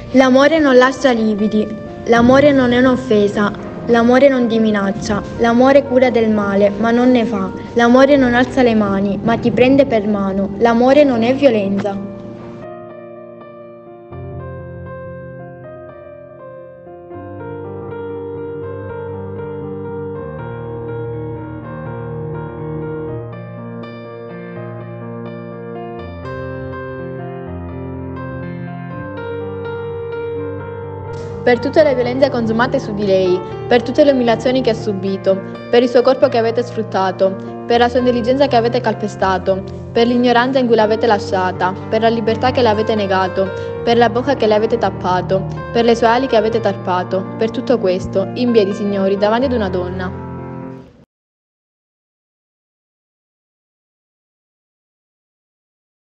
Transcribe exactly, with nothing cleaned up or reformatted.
L'amore non lascia lividi, l'amore non è un'offesa, l'amore non ti minaccia, l'amore cura del male, ma non ne fa, l'amore non alza le mani, ma ti prende per mano, l'amore non è violenza. Per tutte le violenze consumate su di lei, per tutte le umiliazioni che ha subito, per il suo corpo che avete sfruttato, per la sua intelligenza che avete calpestato, per l'ignoranza in cui l'avete lasciata, per la libertà che le avete negato, per la bocca che le avete tappato, per le sue ali che avete tarpato, per tutto questo, in piedi, signori, davanti ad una donna.